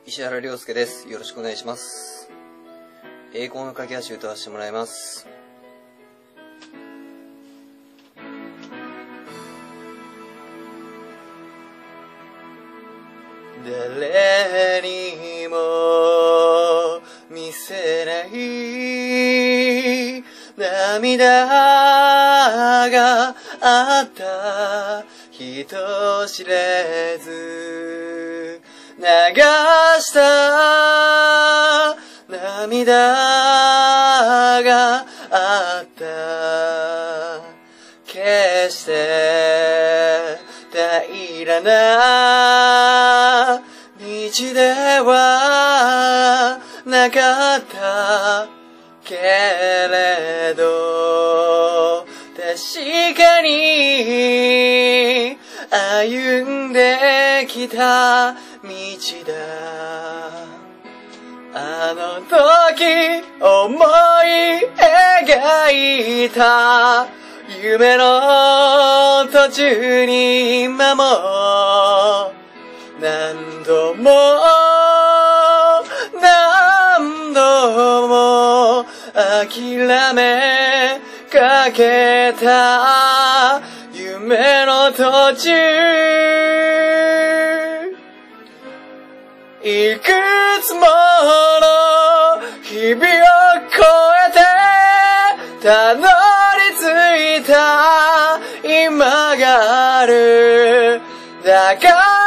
石原亮介です。よろしくお願いします。栄光の架け橋歌わせてもらいます。誰にも見せない涙があった人知れず流した涙があった決して平らな道ではなかったけれど確かに歩んできた道だあの時思い描いた夢の途中に今も何度も諦めかけた夢の途中いくつもの日々を越えてたどり着いた今があるだから